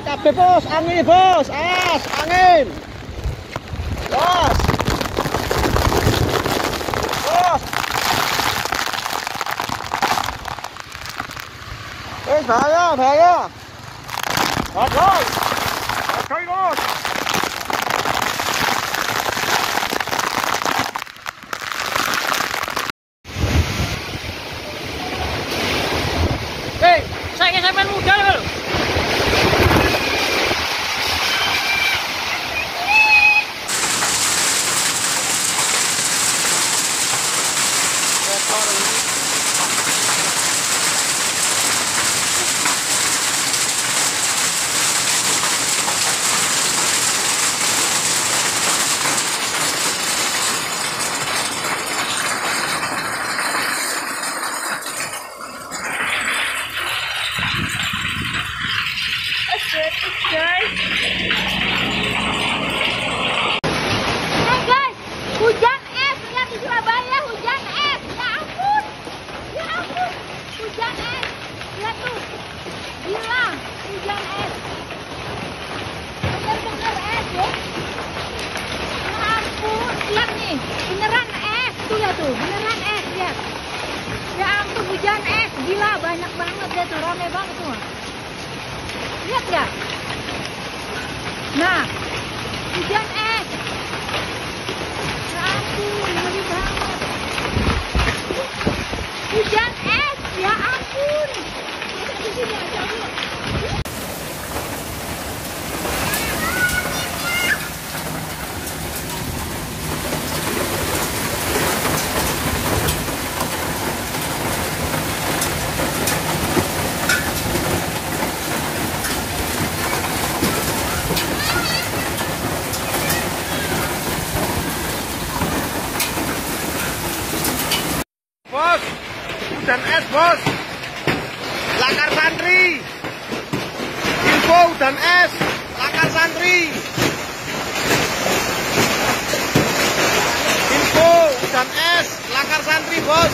kabeh bos, angin bos, es, angin. Bos. Bos. Bahaya, bahaya. Aduh. Aduh, bos. Hei, saya sampean muda lho. Hujan es, lihat di Surabaya hujan es, ya ampun, hujan es, lihat tuh, gila, hujan es, bener-bener es ya, ampun, lihat nih, beneran es, tuh ya tuh, beneran es, lihat, ya ampun hujan es, gila, banyak banget ya tuh, rame banget tuh, lihat nggak? Nah, hujan es. Ngeri banget. Hujan es, ya ampun. Di sini aja Bu. Bos, hujan es bos, lakar santri, info hujan es, lakar santri, info hujan es, lakar santri bos,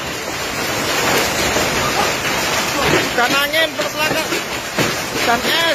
hujan angin plus lakar, hujan es.